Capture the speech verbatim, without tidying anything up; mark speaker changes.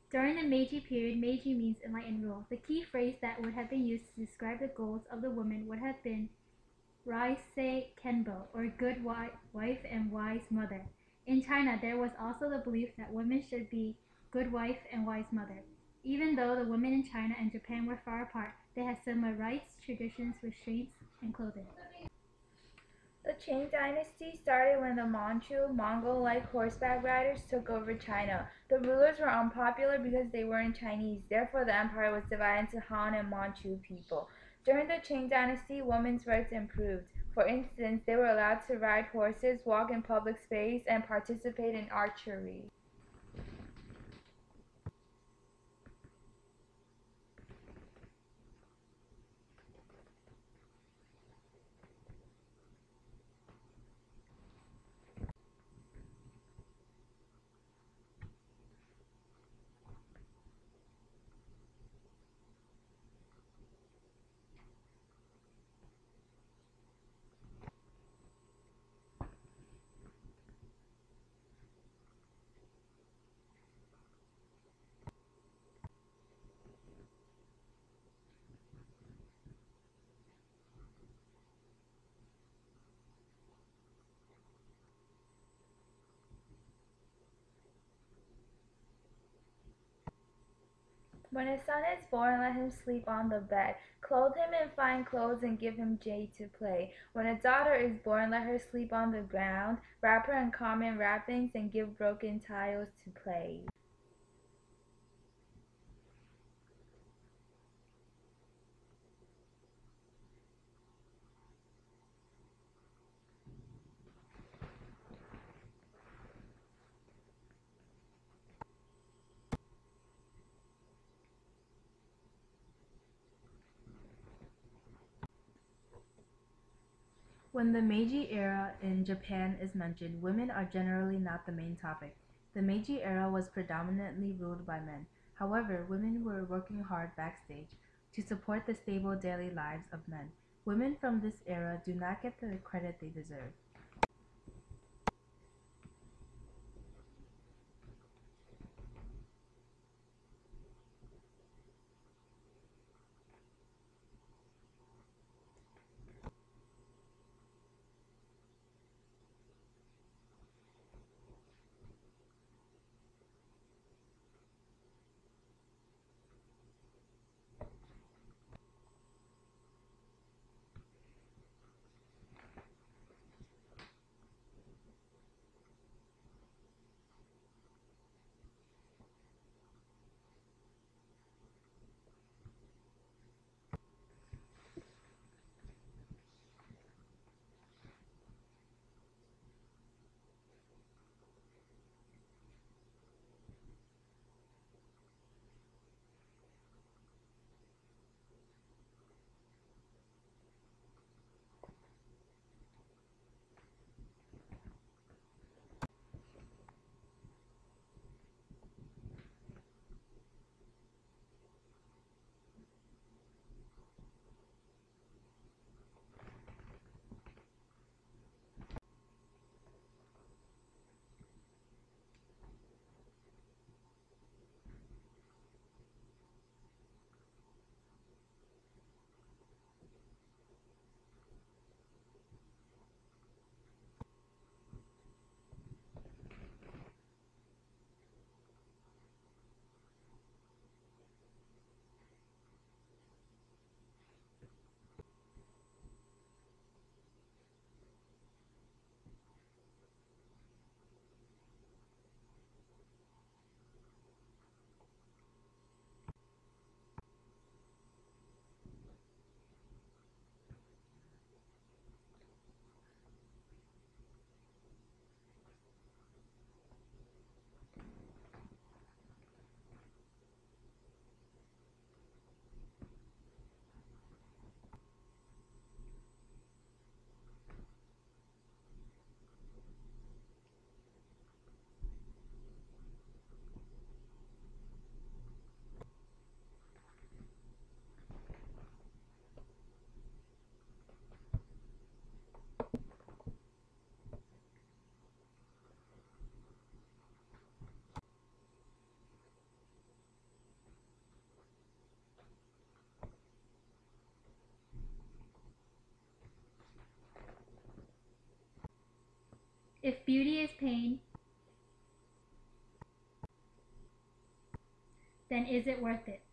Speaker 1: During the Meiji period, Meiji means enlightened rule. The key phrase that would have been used to describe the goals of the woman would have been Raisei Kenbo, or good wife and wise mother. In China, there was also the belief that women should be good wife and wise mother. Even though the women in China and Japan were far apart, they had similar rights, traditions, restraints, and clothing.
Speaker 2: The Qing dynasty started when the Manchu, Mongol-like horseback riders took over China. The rulers were unpopular because they weren't Chinese, therefore the empire was divided into Han and Manchu people. During the Qing dynasty, women's rights improved. For instance, they were allowed to ride horses, walk in public space, and participate in archery. When a son is born, let him sleep on the bed. Clothe him in fine clothes and give him jade to play. When a daughter is born, let her sleep on the ground. Wrap her in common wrappings and give broken tiles to play.
Speaker 3: When the Meiji era in Japan is mentioned, women are generally not the main topic. The Meiji era was predominantly ruled by men. However, women were working hard backstage to support the stable daily lives of men. Women from this era do not get the credit they deserve.
Speaker 1: If beauty is pain, then is it worth it?